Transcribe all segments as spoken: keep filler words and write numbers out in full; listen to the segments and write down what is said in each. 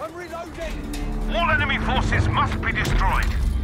I'm reloading! All enemy forces must be destroyed.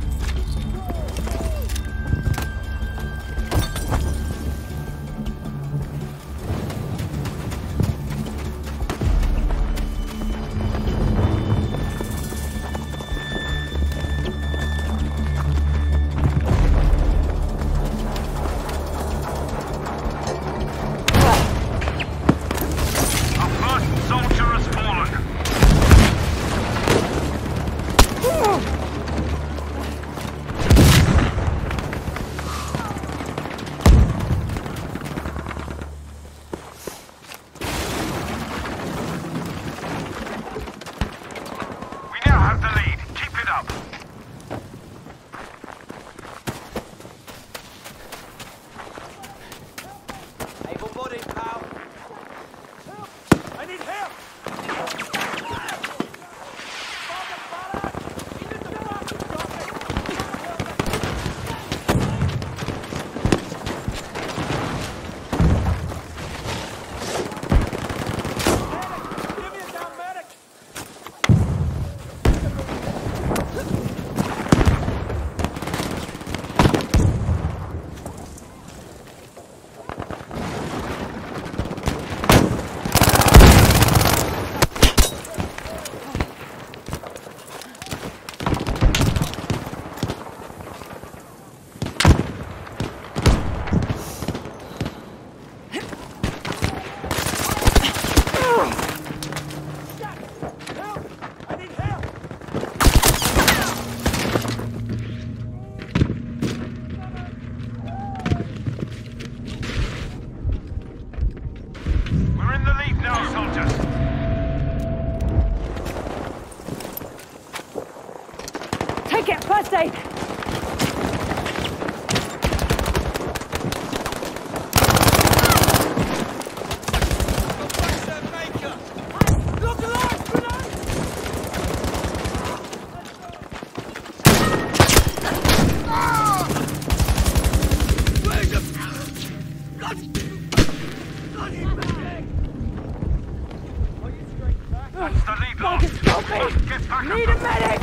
First aid! Need a medic!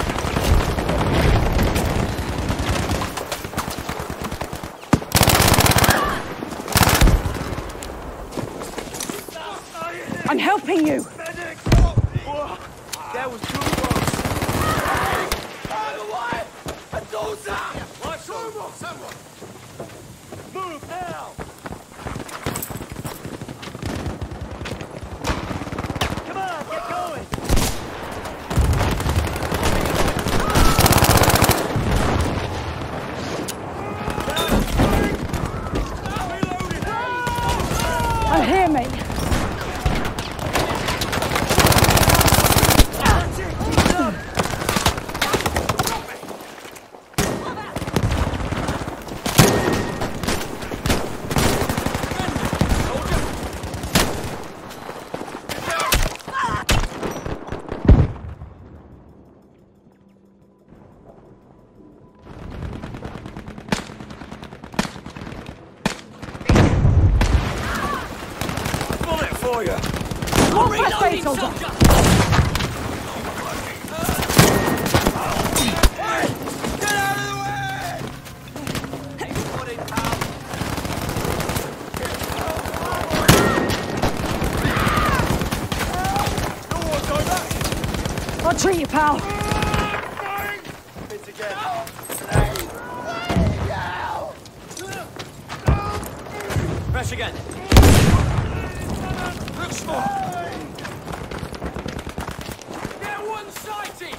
I'm helping you! Medic! Oh, that was too close! Out of the way! A dozer! Watch someone! Someone! Move now! Come on, get going! I'm here, mate. For you. More first aid, soldier! Hey! Get out of the way! Hey, put it out. No one's over. I'll treat you, pal. It's again. Press again. Look small. They're one-sighted.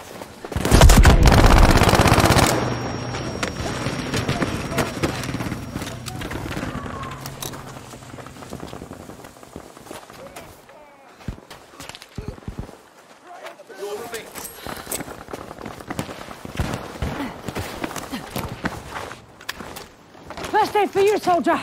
You're fixed. First aid for you, soldier.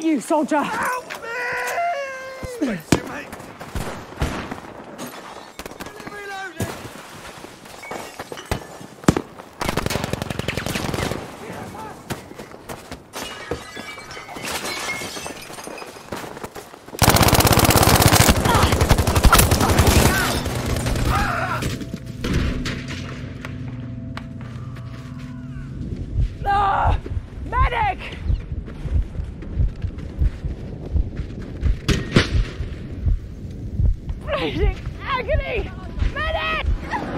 you, soldier. Help me! Bless you, mate. Reloading. Ah! Medic! Bleeding agony! Medic!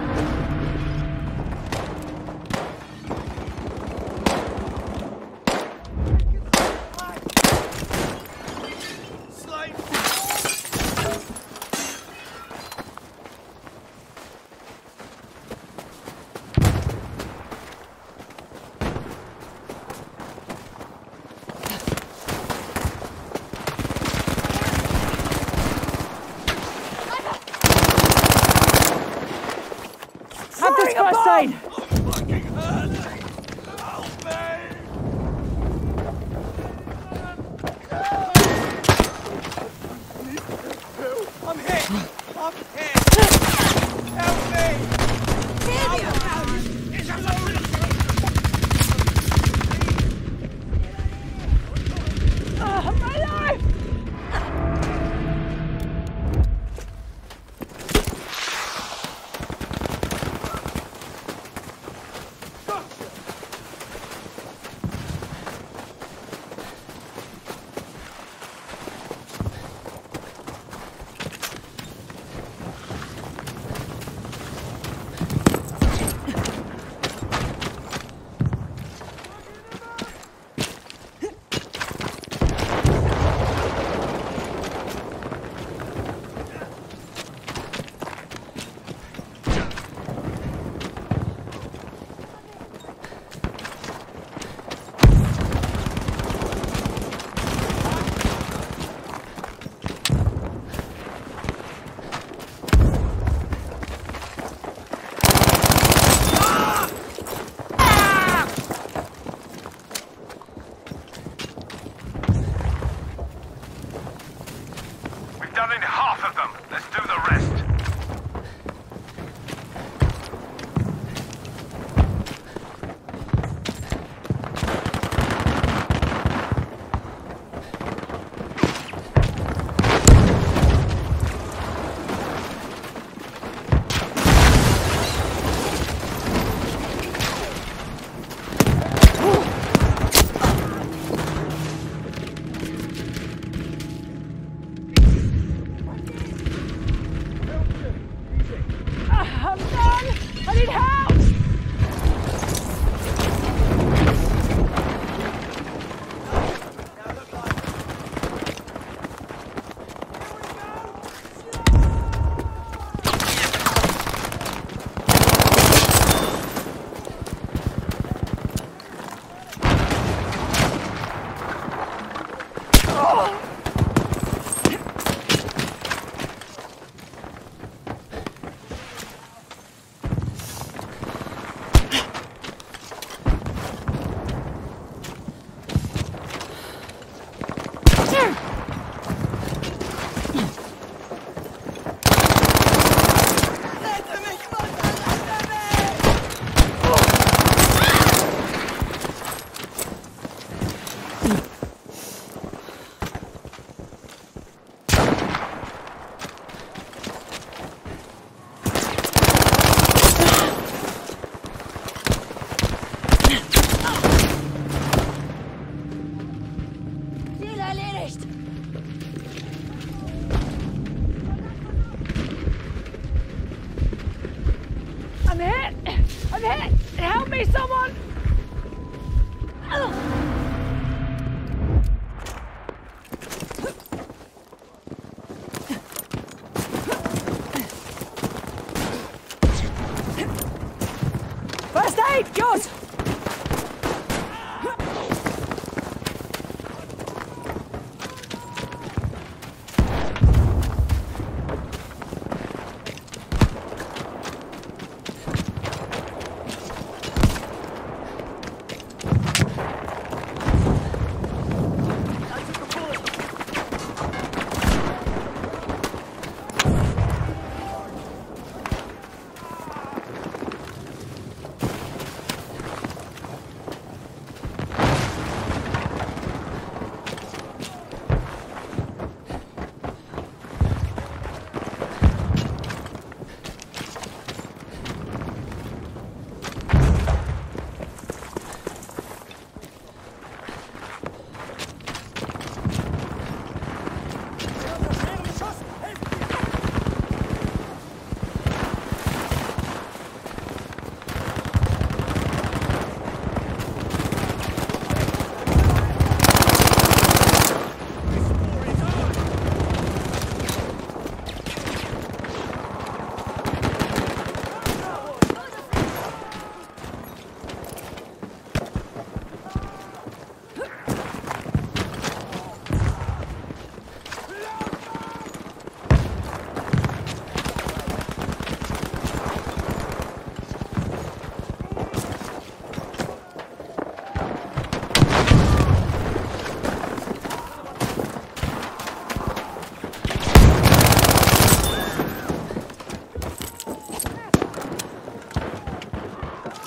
Slave. Have this first aid! Fucking hurt. Help me! I'm hit! I'm hit! Help me! It's a load of... Ah, my life!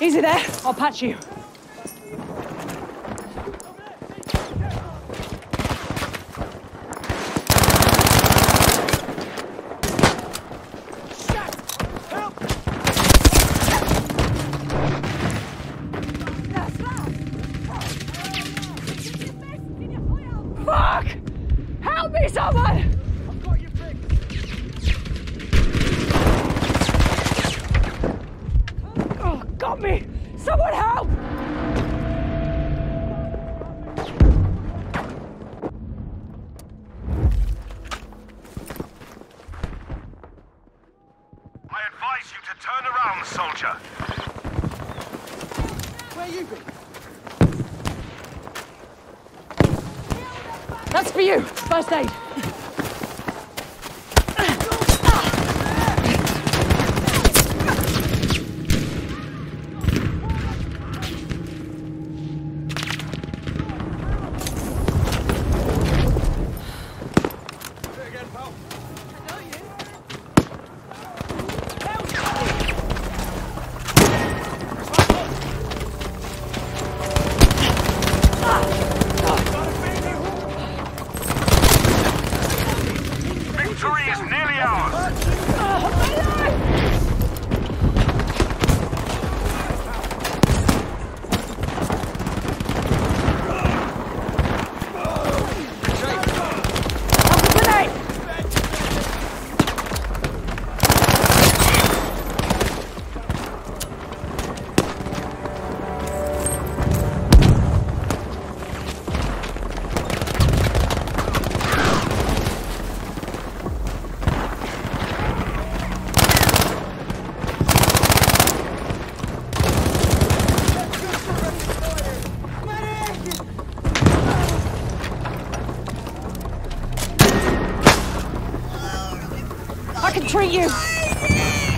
Easy there. I'll patch you. Fuck! Help me, someone! I've got you fixed. Oh, got me! Someone help! I advise you to turn around, soldier. Where you been? That's for you. First aid. Again, pal. Victory is nearly ours. I can treat you.